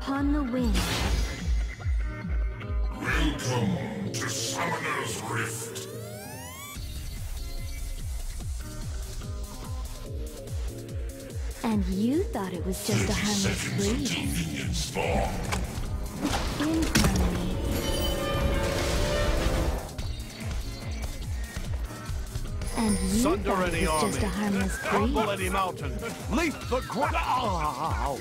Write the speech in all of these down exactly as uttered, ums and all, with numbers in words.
upon the wind. Welcome to Summoner's Rift. And you thought it was just a harmless breeze. Infamy. And you Sunder thought it any was just a army. harmless Crumble breeze. any mountain. Leap the ground.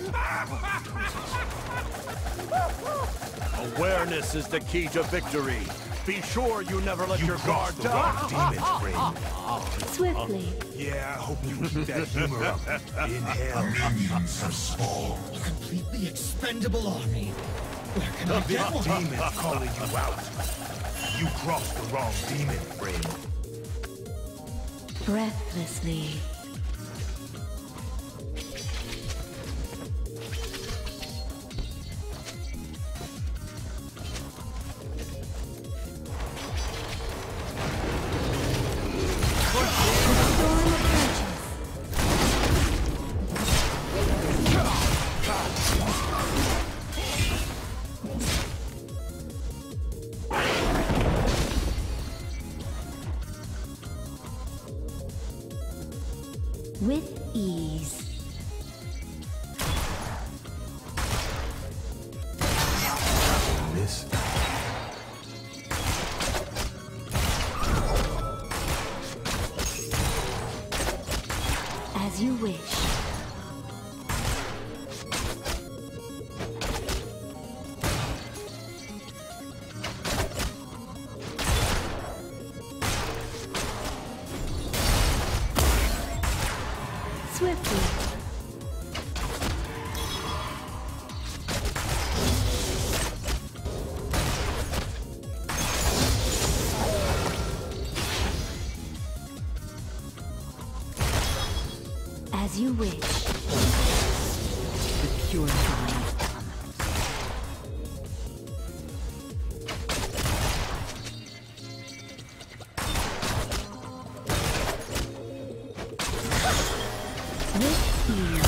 Awareness is the key to victory. Be sure you never let You your guard crossed the wrong down. demon, friend. Swiftly. Yeah, I hope you keep that humor up. Inhale. Minions have spawned. A completely expendable army. Where can I This get one? demon's calling you out. You crossed the wrong demon, friend. Breathlessly. With ease. Miss. As you wish. Swiftly. As you wish. The purifying of them. With ease.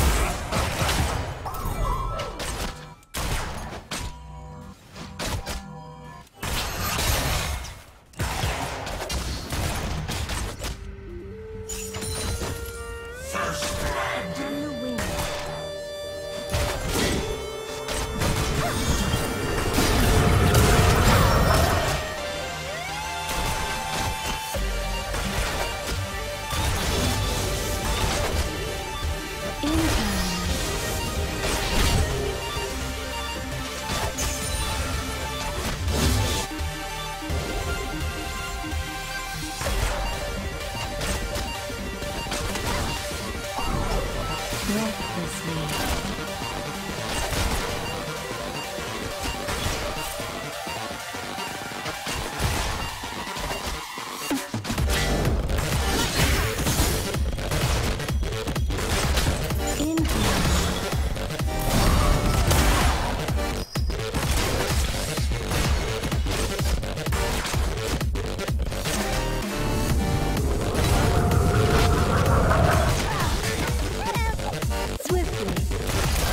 First blood. On the wind. Infamy. Breathlessly. Swiftly.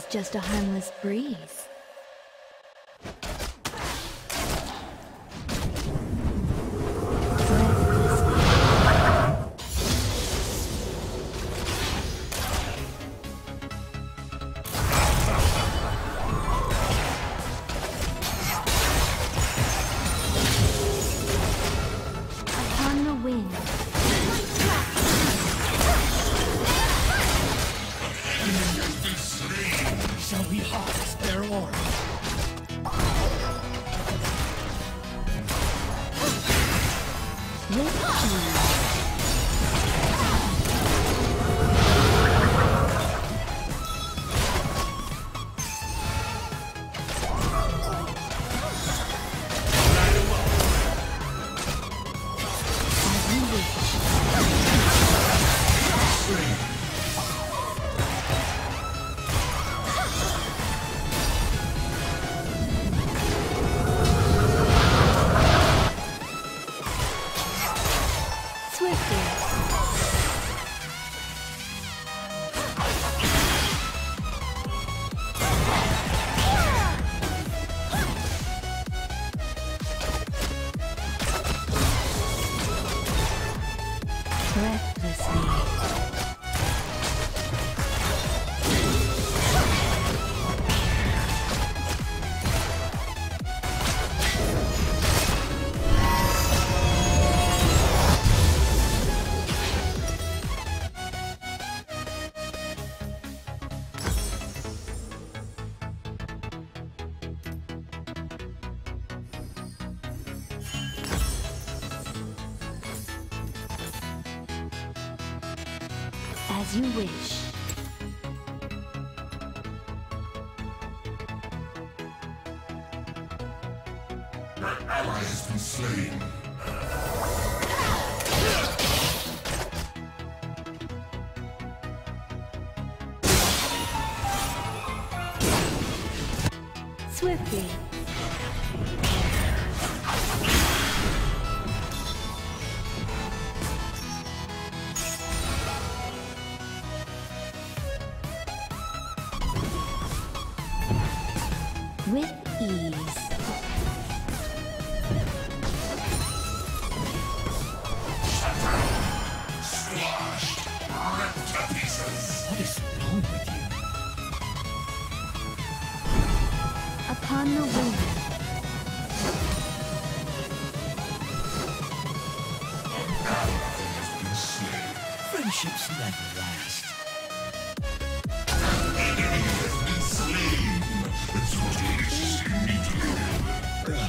just a harmless breeze. Upon the wind. Shall we harvest their aura? As you wish. My ally has been slain. Swiftly. With ease. Squashed, ripped to pieces. What is wrong with you? Upon the wind. Has been slain. Friendships never last. Enemy has been slain. It's what it is you need to do.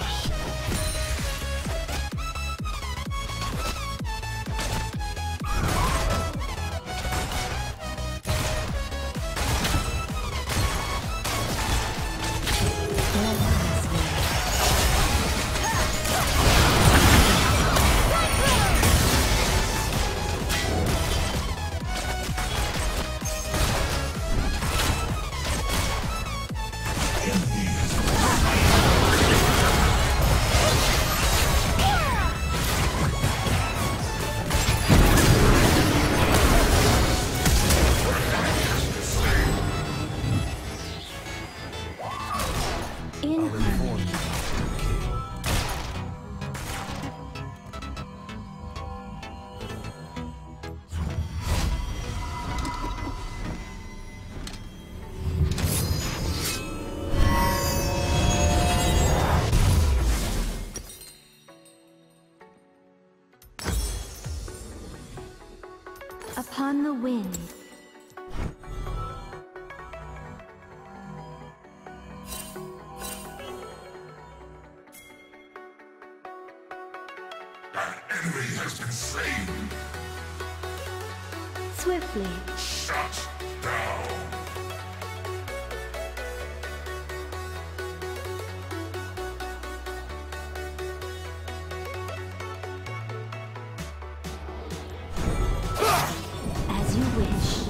In harmony. Upon the wind. An enemy has been slain. Swiftly. Shut down. As you wish.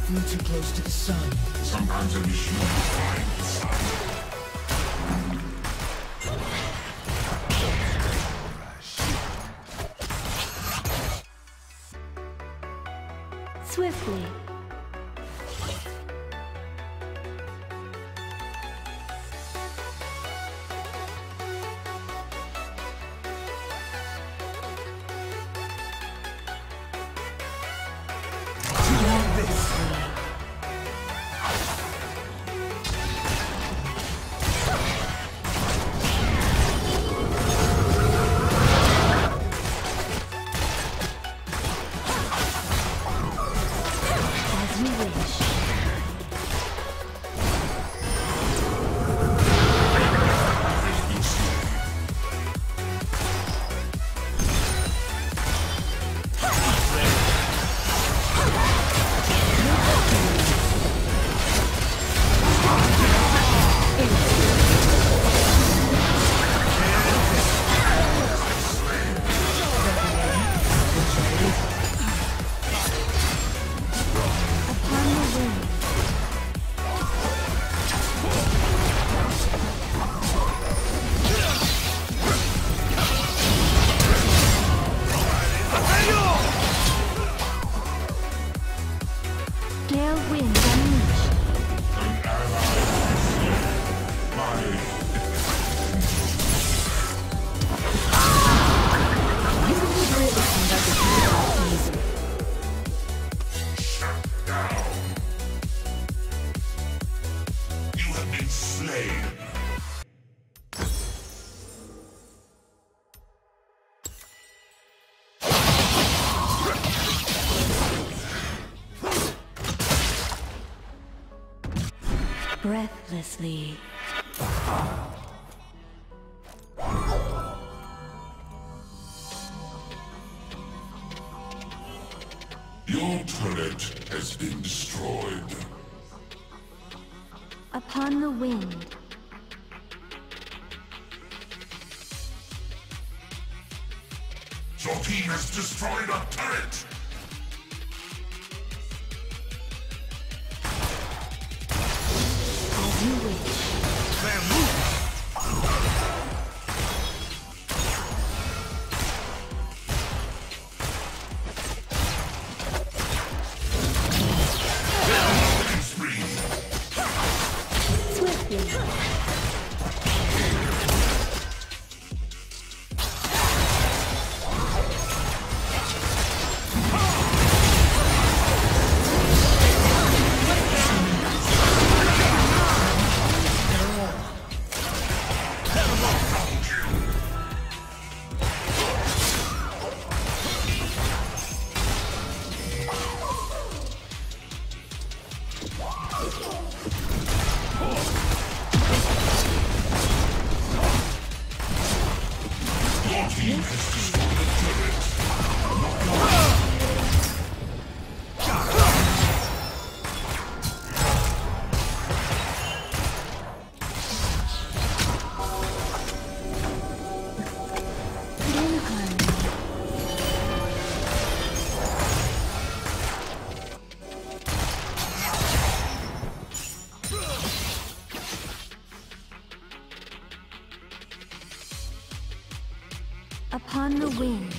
You're too close to the sun. Sometimes a machine finds the sun. Swiftly. Breathlessly. Your turret has been destroyed. Upon the wind. Your team has destroyed a turret! As you wish. Man, move! Upon the wind.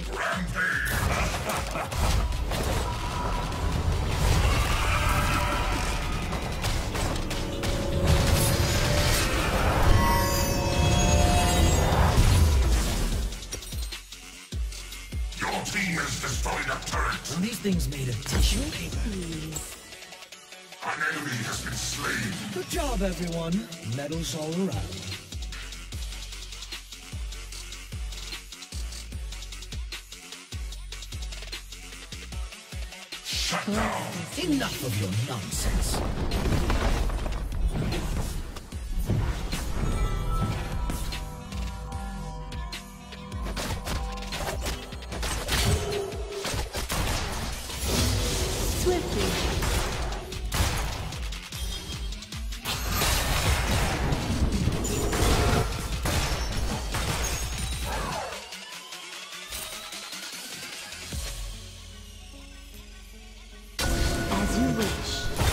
Your team has destroyed a turret! Are these things made of tissue paper? Please. An enemy has been slain! Good job, everyone. Medals all around. Shut down! Enough of your nonsense. Swiftly. As you wish.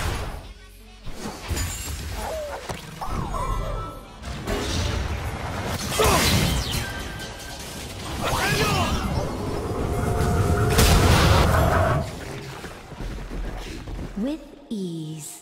ease.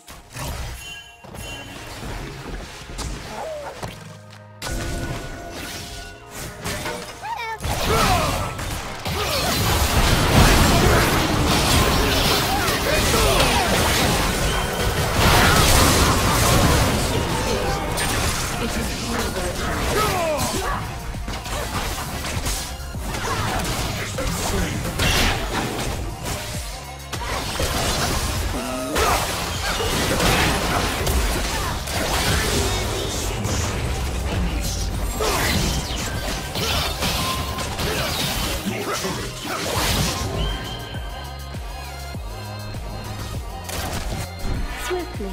Swiftly.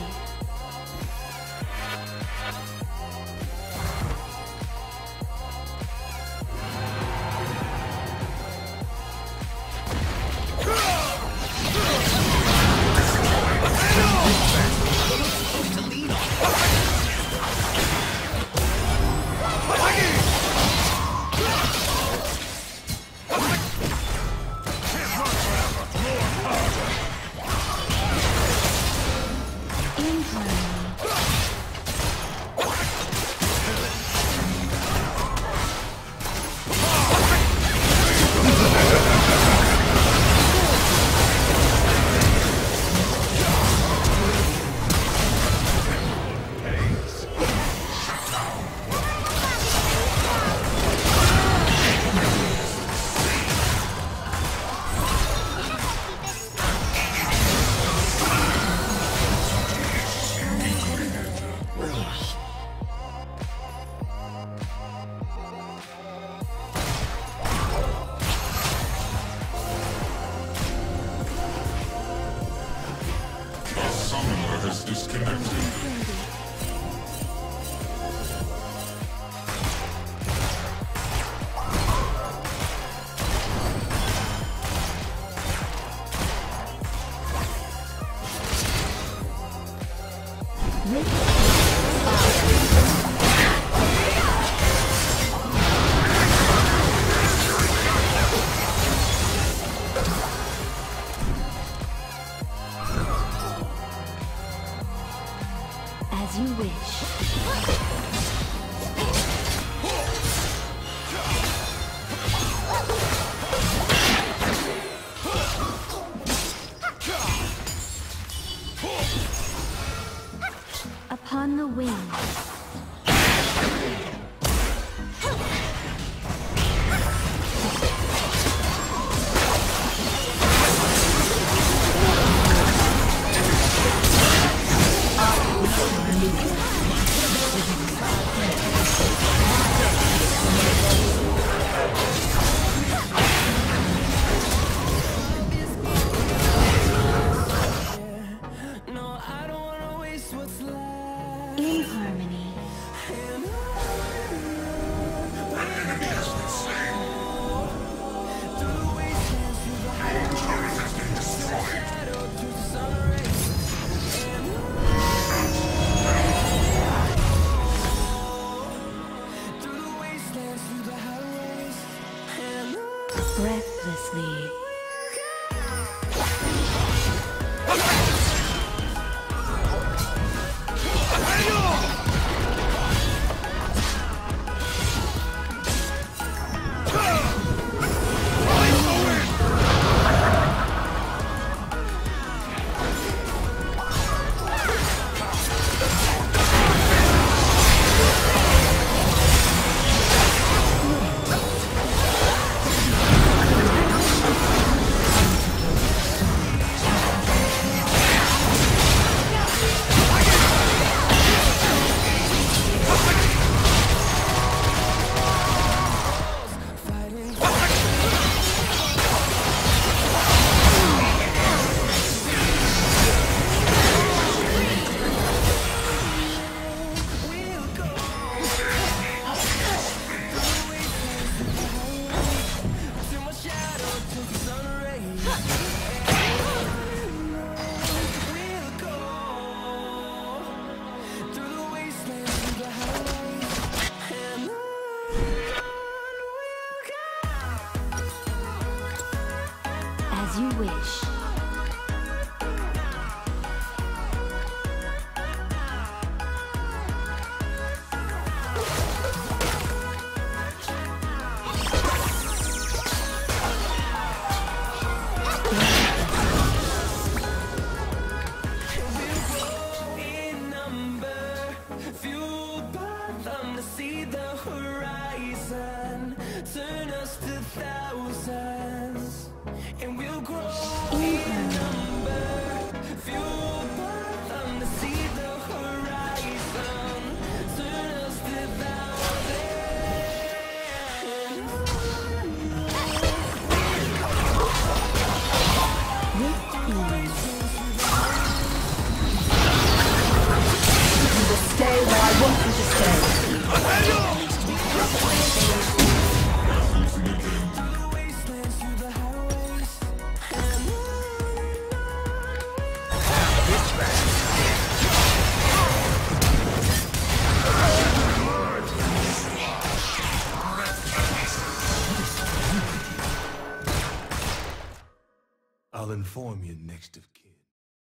As you wish. Upon the wings. In harmony. Breathlessly. inform your next of kin.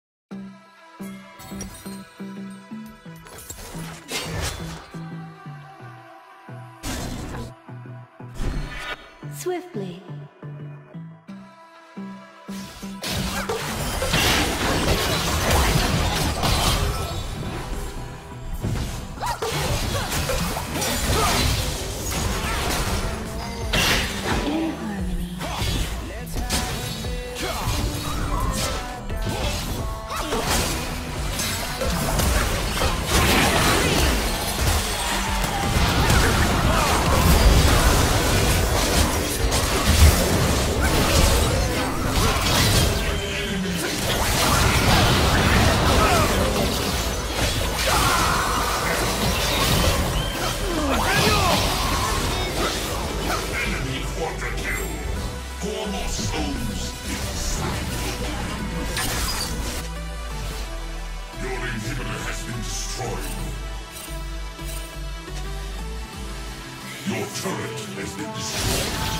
Swiftly. In harmony. Enemy quadra kill. Four more souls inside. Your inhibitor has been destroyed. Your turret has been destroyed.